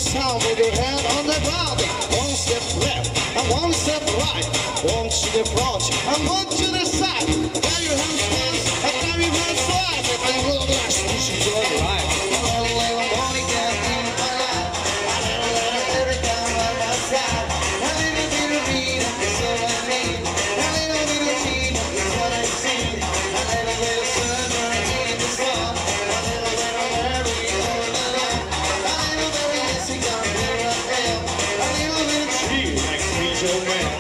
sound with your hand on the body. One step left and one step right. One to the front and one to the side. Grab your hands fast and grab your hands wide. And you will relax, push it to the right. A little Monica in my life. A little Erica by my side. A little bit of me, that's all I need. A little bit of tea, that's what I see. A little bit of summer in the sun. A little bit of Mary all alone. A little bit of Jessica, here I am. A little bit of tea, makes me so mad.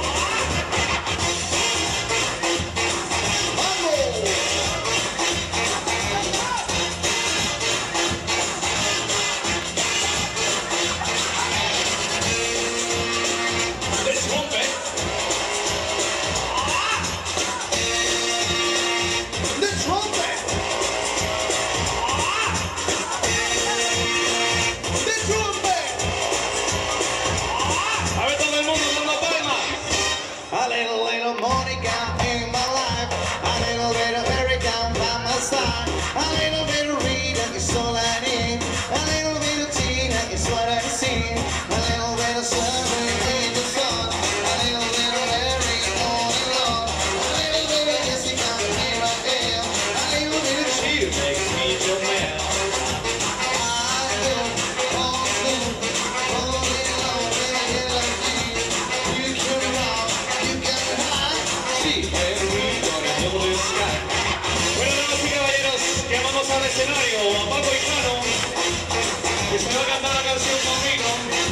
Al escenario a Paco Hijano, que se va a cantar la canción conmigo.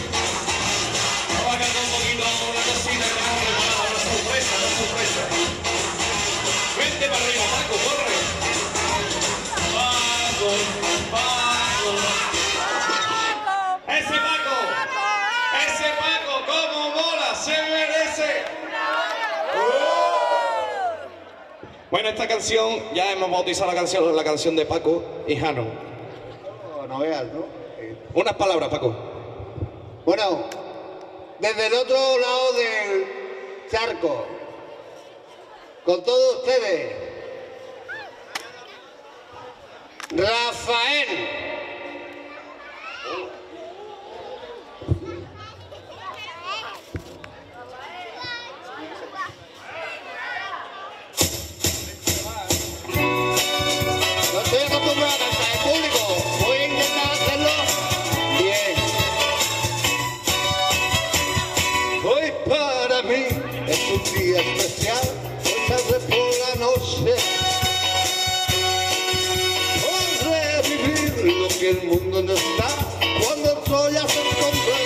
Va a cantar un poquito una cosita que tenemos preparada, una sorpresa, una sorpresa. Vente para arriba, Paco, corre. Paco, Paco. Ese Paco, como mola, se merece. Bueno, esta canción, ya hemos bautizado la canción de Paco Hijano. No veas, ¿no? Unas palabras, Paco. Bueno, desde el otro lado del charco, con todos ustedes, Rafael. Es un día especial, hoy tarde por la noche. Por revivir lo que el mundo no está, cuando Troya se encontró.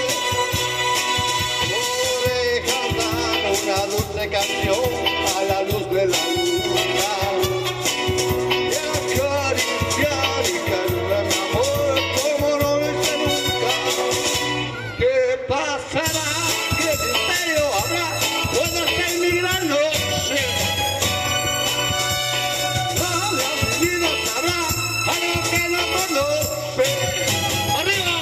Por cantar una dulce canción a la luz de la luna. Y acariciar y calmar mi amor como no lo hice nunca. ¿Qué pasará? ¿Qué misterio habrá? Puede ser mi gran noche. Nadie ha vivido sabrá a lo que no conoce. ¡Arriba!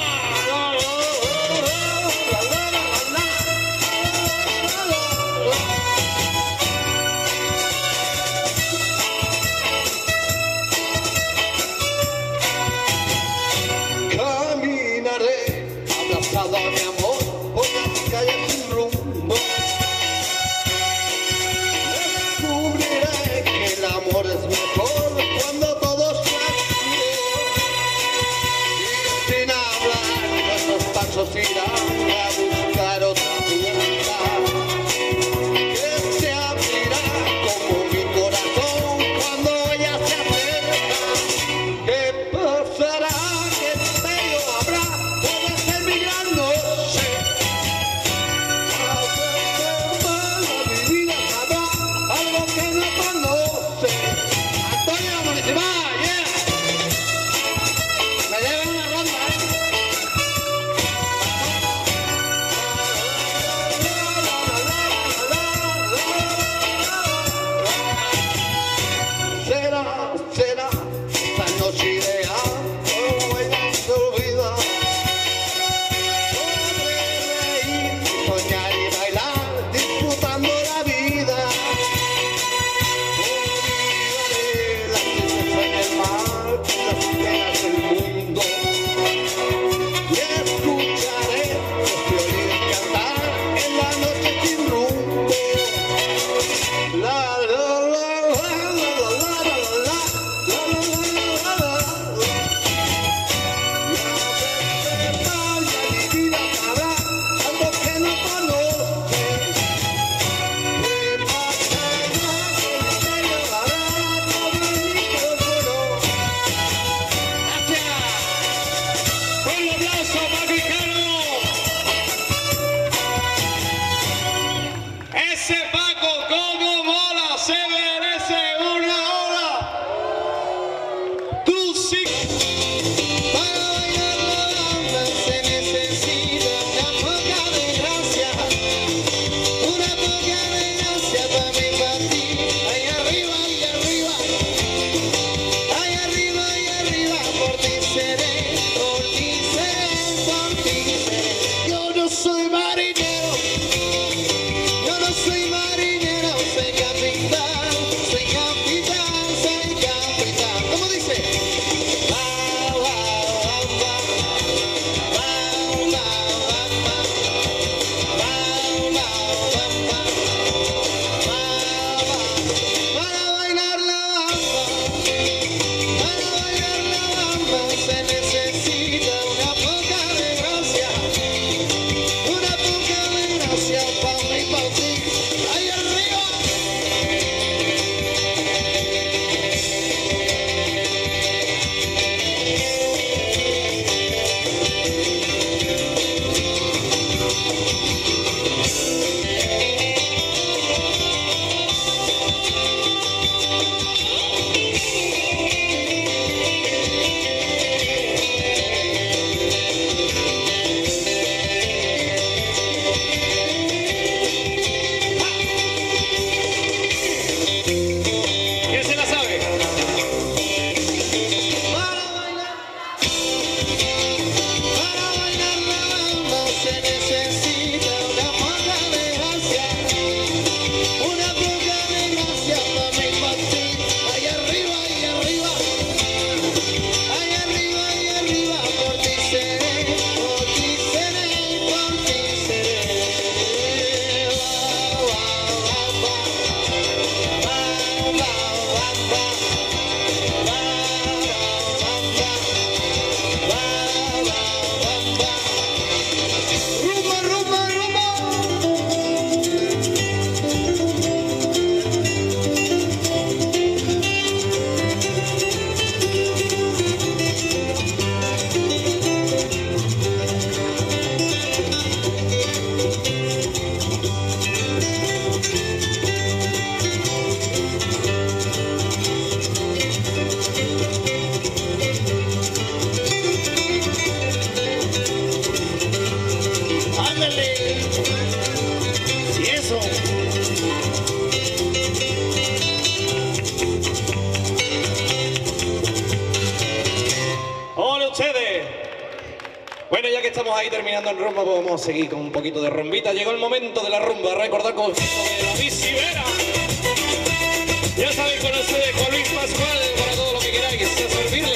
estamos ahí terminando el rumba, pues vamos a seguir con un poquito de rumbita. Llegó el momento de la rumba, recordar con de la Visivera. Ya sabéis, con ustedes, con Luis Pascual, para todo lo que queráis, a servirles.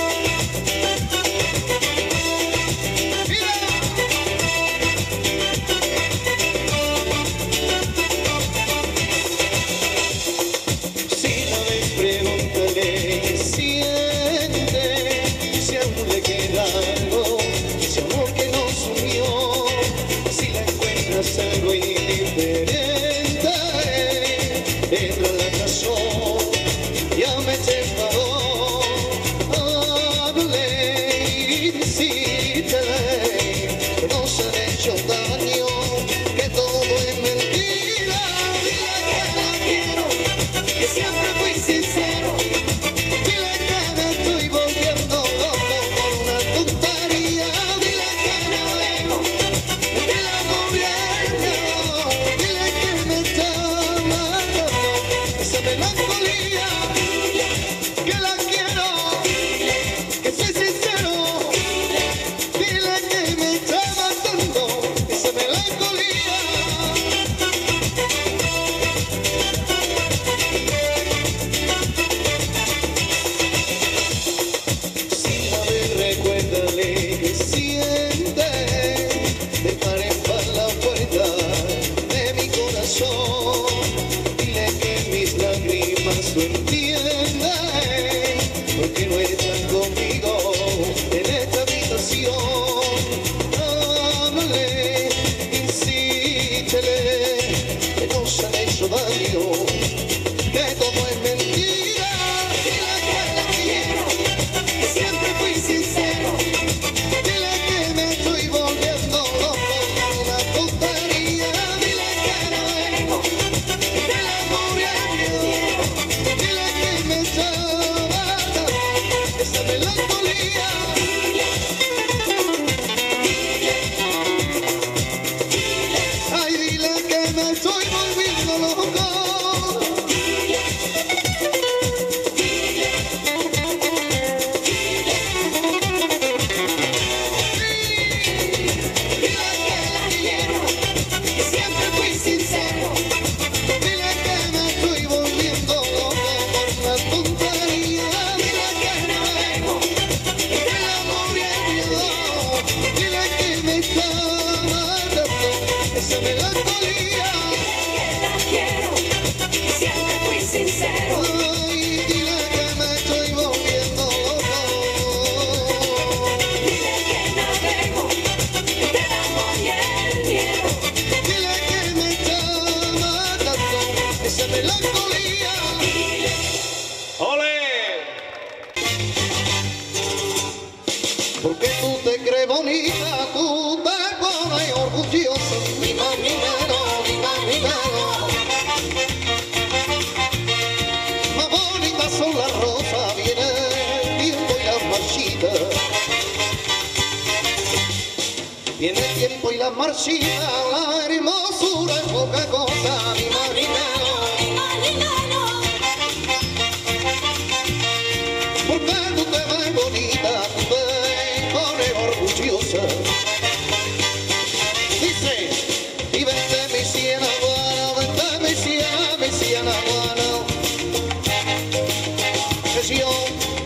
Algo indiferente, entra en la casa, llámete favor, háblale, insítele, que no se han hecho daño, que todo es mentira, dile que la quiero, que siempre fui sincero, dile que me estoy volviendo loco por una tontería, dile que no dejo, que la novia melancolía, que la quiero, que soy sincero, dile que me está matando esa melancolía. Sin saber, recuérdale que siente, de par en par la puerta de mi corazón. Tú entiendes por qué no estás conmigo en esta habitación. Háblale, insítele, que no se han hecho daño, que todo es mentira. Dile que la quiero, que siempre fui sincero. Dile que me estoy volviendo loco por una tontería. Dile que no dejo, que la murió. Esa melancolía. Ay, dile que me estoy volviendo loco. Dile que la quiero, que siempre fui sincero. Dile que me estoy volviendo loco por una tontería. Dile que no dejo, que la muriendo. Dile que me está matando esa melancolía. Dile que la quiero, que siempre fui sincero. Ay, dile que me estoy volviendo loco. Dile que no dejo, que te amo y el miedo. Dile que me está matando esa melancolía. ¡Ole! Porque tú te crees bonita, tú te pones orgullosa. Mi marinero, mi marinero. Más bonitas son las rosas, viene el tiempo y las marchitas. Viene el tiempo y las marchitas, la hermosura es poca cosa, mi marinero. Porque tú te ves bonita, tú te pones orgullosa. Dice, y vente mi siena guana, vente mi siena guana. Que si yo,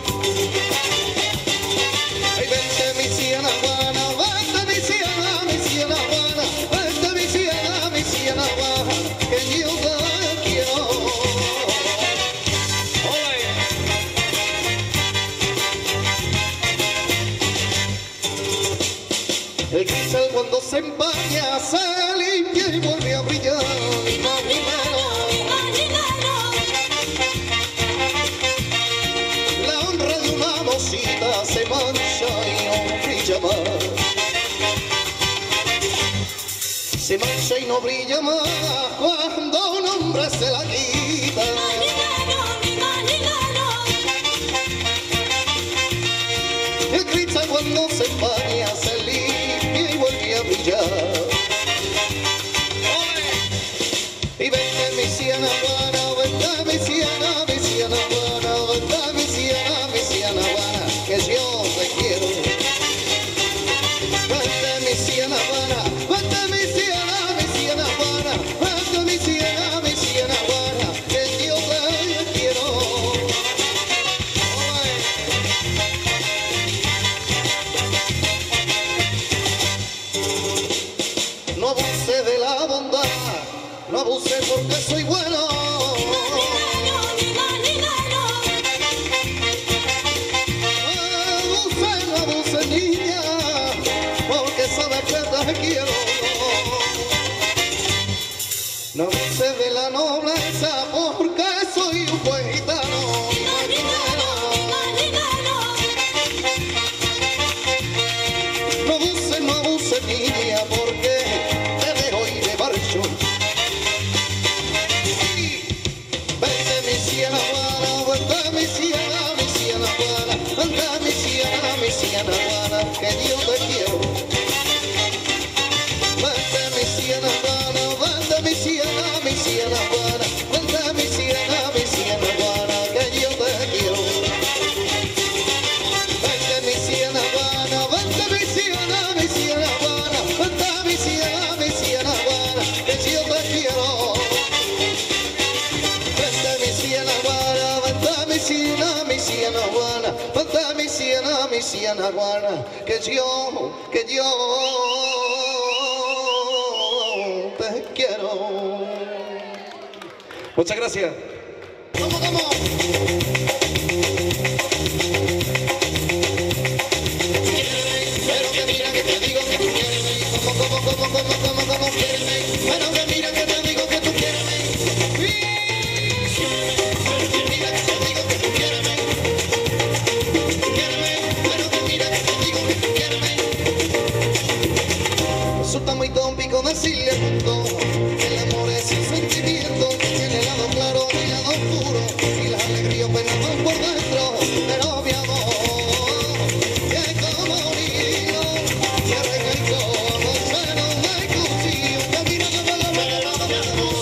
ay, vente mi siena guana, vente mi siena guana, vente mi siena guana, que yo te quiero. ¡Ole! El cristal cuando se empaña se limpia y vuelve a brillar. Mi marinero. La honra de una mocita se mancha y no brilla más. Se mancha y no brilla más cuando un hombre se la quita. El cristal cuando se empaña se limpia y vuelve a brillar. Y vente mi siena guana, vente mi siena guana, vente mi siena guana, que yo te quiero. Vente la nobleza porque soy un buen gitano. No abuses niña porque te dejo ir de barcho. Vente mi siena guana, vente mi siena guana, vente mi siena guana, que yo te quiero. Vente mi siena guana, vente mi siena guana, vente mi siena guana, que yo te quiero. Vente mi siena guana, vente mi siena guana, vente mi siena guana, que yo te quiero. Vente mi siena guana, vente mi siena guana, vente mi siena guana, que yo te quiero. Muchas gracias. ¡Vamos, vamos! Pero que mira que te digo que tú quieres. ¿Cómo quieres? Pero que mira que te digo que tú quieres. Pero que mira que te digo que tú quieres. Pero que mira que te digo que tú quieres. Resulta muy tópico decirle al mundo que el amor es un sentimiento que tiene el lado claro y el lado oscuro, y las alegrías penan por dentro, pero mi amor que como niño que arregla y como cero me consigo, que mira que me lo regalo mi amor,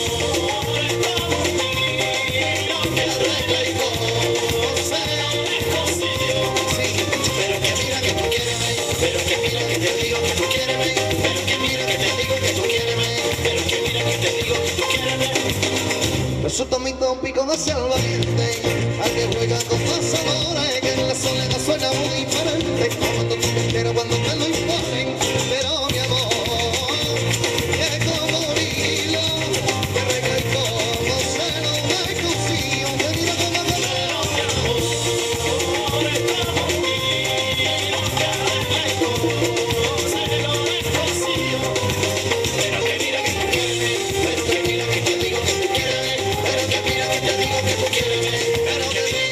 que arregla y como cero me consigo, sí, pero que mira que tú quieres, pero que mira que te digo que tú quieres, pero que mira que te digo que tú quieres, pero que mira que te digo que tú quieres. Resulta muy tópico de ser valiente, al que juega con los amores, que en la soledad suena muy diferente, cuando tú te enteras, cuando te lo imponen, pero mi amor, que como hilo, que arregla y como cero me consigo, que mira como te veo, mi amor, que como hilo, que arregla y como cero me consigo, pero que mira que tú quieres, pero que mira que te digo que tú quieres. Pero que mira que te digo que tú quieres, pero que sí.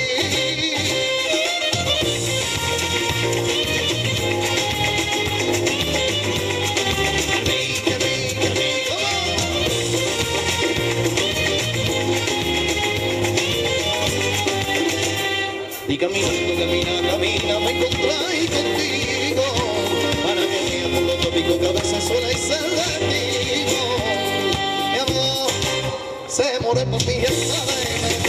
Y camina, me encontré contigo, para que veas por lo tópico que a veces suele ser de ti. Mi amor, se muere por mí, ya sabes.